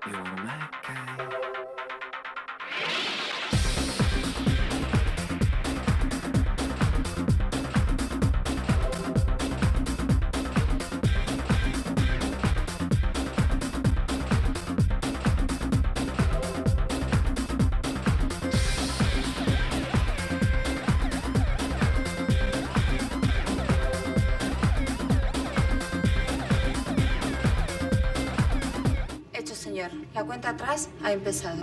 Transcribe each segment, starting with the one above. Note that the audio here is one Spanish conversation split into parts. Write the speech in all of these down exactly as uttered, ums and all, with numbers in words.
Señor, la cuenta atrás ha empezado.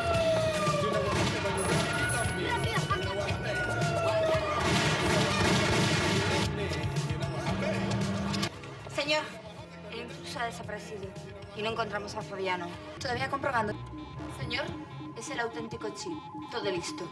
Señor, el intruso ha desaparecido y no encontramos a Fabiano. Todavía comprobando. Señor, es el auténtico chip. Todo listo.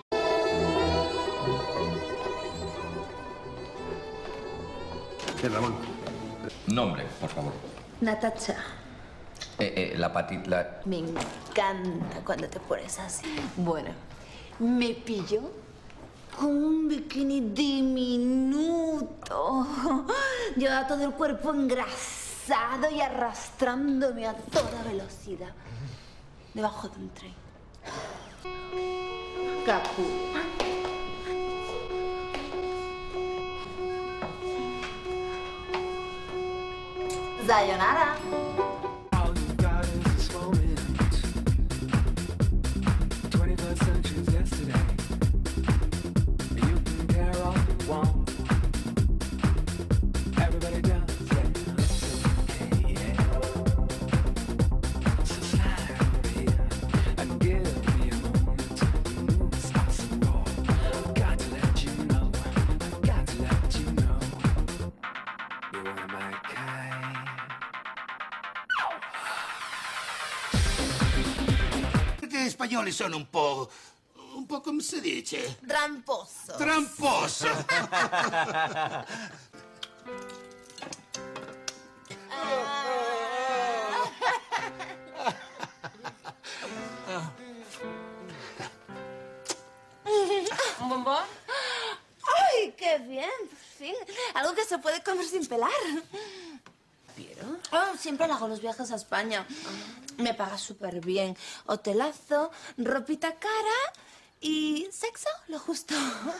Bien, Ramón. Nombre, por favor. Natacha. Eh, eh, la patita... La... Me encanta cuando te pones así. Bueno, me pillo con un bikini diminuto. Lleva todo el cuerpo engrasado y arrastrándome a toda velocidad. Debajo de un tren. Capu. Sayonara. Perché gli spagnoli sono un po'... un po' come si dice? Tramposo. Tramposo. ¿Un bombón? ¡Ay, qué bien! Por fin. Algo que se puede comer sin pelar. ¿Pero? Oh, siempre le hago los viajes a España. Me paga súper bien. Hotelazo, ropita cara y sexo, lo justo.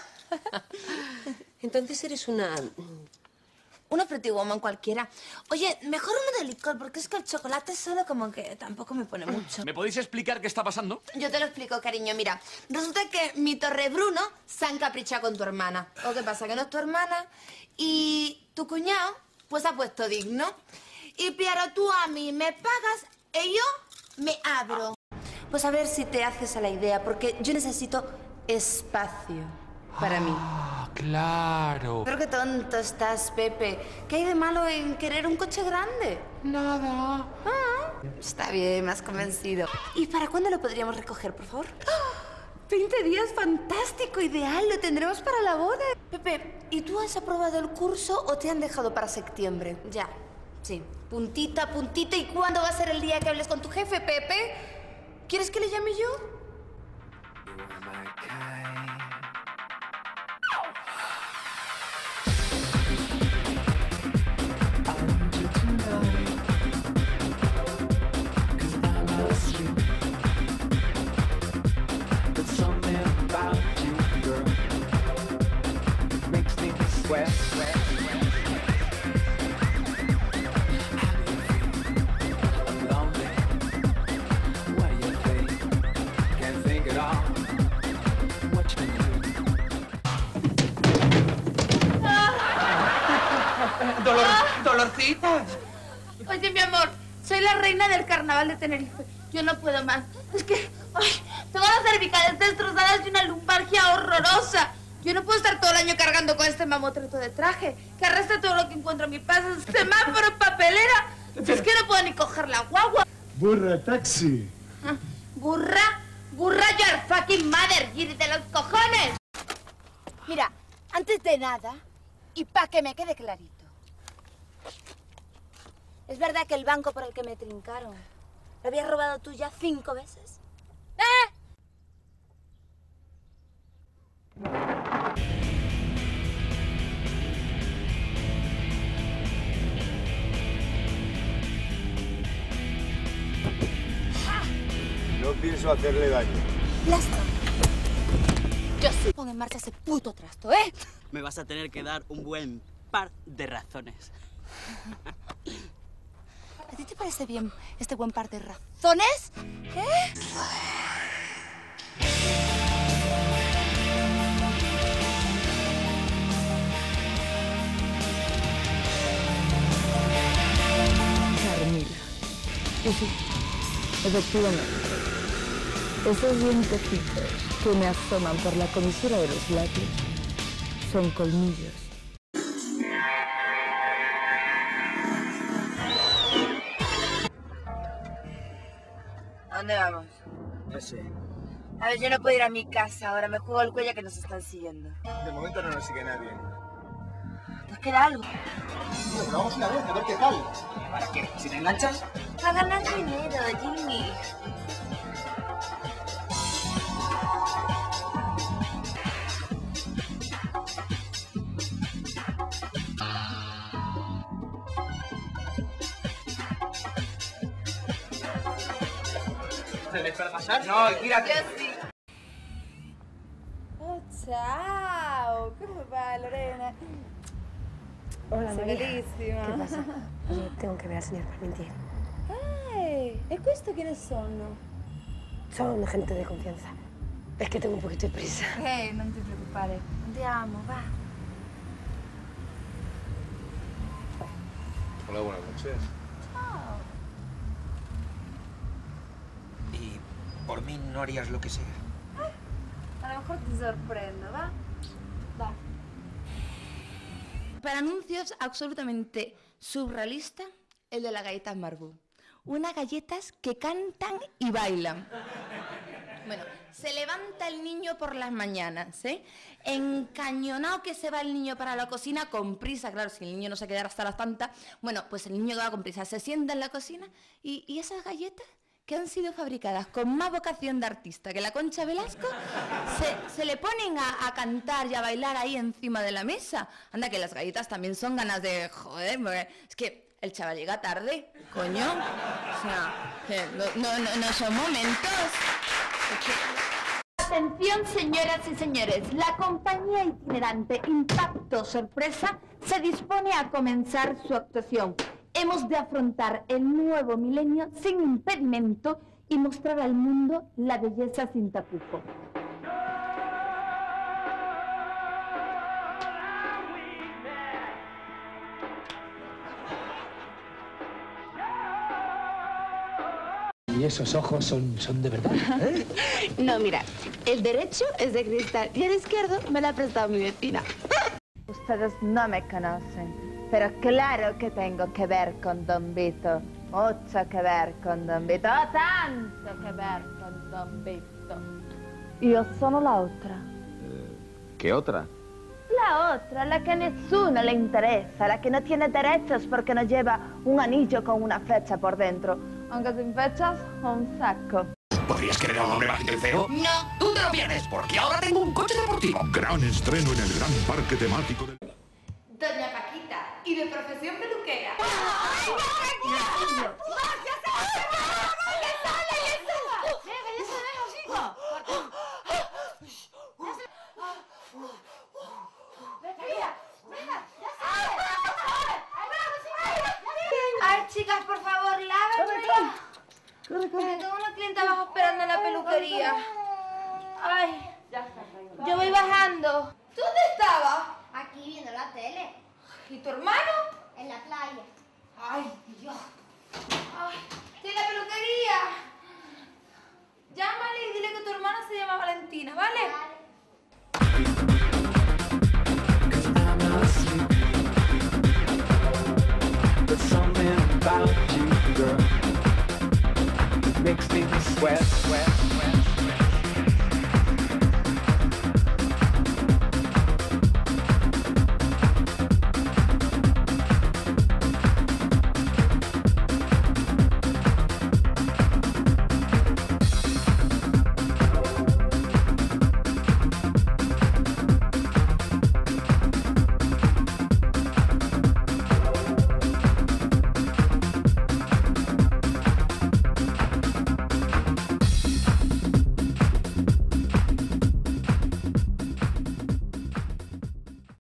Entonces eres una... Una pretty woman cualquiera. Oye, mejor uno de licor, porque es que el chocolate solo como que tampoco me pone mucho. ¿Me podéis explicar qué está pasando? Yo te lo explico, cariño. Mira, resulta que mi torre Bruno se ha encaprichado con tu hermana. ¿O qué pasa? Que no es tu hermana. Y tu cuñado, pues ha puesto digno. Y Piero, tú a mí me pagas y yo me abro. Pues a ver si te haces a la idea, porque yo necesito espacio para mí. Ah, claro. Pero qué tonto estás, Pepe. ¿Qué hay de malo en querer un coche grande? Nada. Ah, está bien, me has convencido. ¿Y para cuándo lo podríamos recoger, por favor? veinte días, fantástico, ideal. Lo tendremos para la boda. Pepe, ¿y tú has aprobado el curso o te han dejado para septiembre? Ya, sí. Puntita, puntita. ¿Y cuándo va a ser el día que hables con tu jefe, Pepe? ¿Quieres que le llame yo? Dolor, dolorcitas. Oye, mi amor, soy la reina del carnaval de Tenerife. Yo no puedo más. Es que, ay, tengo las cervicales destrozadas y una lumbalgia horrorosa. Yo no puedo estar todo el año cargando con este mamotreto de traje, que arrastra todo lo que encuentro en mi paso. Semáforo, papelera. Es que no puedo ni coger la guagua. Burra, taxi. Ah, burra, burra, your fucking mother, Giri de los cojones. Mira, antes de nada, y para que me quede clarito, ¿es verdad que el banco por el que me trincaron lo habías robado tú ya cinco veces? ¿Eh? pienso hacerle daño. Blasto. Yo sí pongo en marcha ese puto trasto, ¿eh? Me vas a tener que dar un buen par de razones. ¿A ti te parece bien este buen par de razones? ¿Eh? Carmila. Y sí, efectivamente. Esos dientecitos que me asoman por la comisura de los labios son colmillos. ¿A dónde vamos? No sé. A ver, yo no puedo ir a mi casa ahora. Me juego el cuello que nos están siguiendo. De momento no nos sigue nadie. ¿Nos queda algo? Bueno, vamos una vez a ver qué tal. ¿Para qué? ¿Si te enganchas? Para ganar dinero, Jimmy. ¿Se les puede pasar? No, tírate. Yo sí. Oh, chao. ¿Cómo va, Lorena? Hola, María. Bellissima. ¿Qué pasa? Oye, tengo que ver al señor Parmentier. Ay, e questo chi ne sono? Son gente de confianza. Es que tengo un poquito de prisa. Eh, non ti preoccupare. Andiamo, va. Hola, buenas noches. Chao. ¿Y por mí no harías lo que sea? A lo mejor te sorprendo, ¿va? Va. Para anuncios absolutamente surrealista, el de las galletas Marabou. Unas galletas que cantan y bailan. Bueno, se levanta el niño por las mañanas, ¿eh? Encañonado que se va el niño para la cocina con prisa. Claro, si el niño no se quedara hasta las tantas, bueno, pues el niño va con prisa, se sienta en la cocina y, y esas galletas que han sido fabricadas con más vocación de artista que la Concha Velasco, se, se le ponen a, a cantar y a bailar ahí encima de la mesa. Anda, que las galletas también son ganas de... Joder, porque es que el chaval llega tarde, coño. O sea, que no, no, no, no son momentos. Es que... Atención, señoras y señores, la compañía itinerante Impacto Sorpresa se dispone a comenzar su actuación. Hemos de afrontar el nuevo milenio sin impedimento y mostrar al mundo la belleza sin tapujos. ¿Y esos ojos son, son de verdad? ¿Eh? No, mira, el derecho es de cristal y el izquierdo me lo ha prestado mi vecina. Ustedes no me conocen. Pero claro que tengo que ver con Don Vito, mucho que ver con Don Vito, tanto que ver con Don Vito. Io sono la otra. ¿Qué otra? La otra, la que a nessuno le interesa, la que no tiene derechos porque no lleva un anillo con una fecha por dentro. Aunque sin fechas, un saco. ¿Podrías querer a un hombre bajito y feo? No. Tú te lo pierdes, porque ahora tengo un coche deportivo. Gran estreno en el gran parque temático del... Doña Paquita, y de profesión peluquera. ¡Ay, no, no, no! ¡Ya se va, se va! ¡Le sale, le sale! ¡Venga, ya se deja, chico! ¡Venga, venga! ¡Ya sale! ¡Ay, chicas, por favor, lávenme! Tengo una clienta abajo esperando en la peluquería. ¡Ay! Yo voy bajando. ¿Tú dónde estabas? Aquí viendo la tele. ¿Y tu hermano? En la playa. Ay, Dios. Ay, estoy en la peluquería. Llámale y dile que tu hermana se llama Valentina, ¿vale? Makes me sweat, sweat.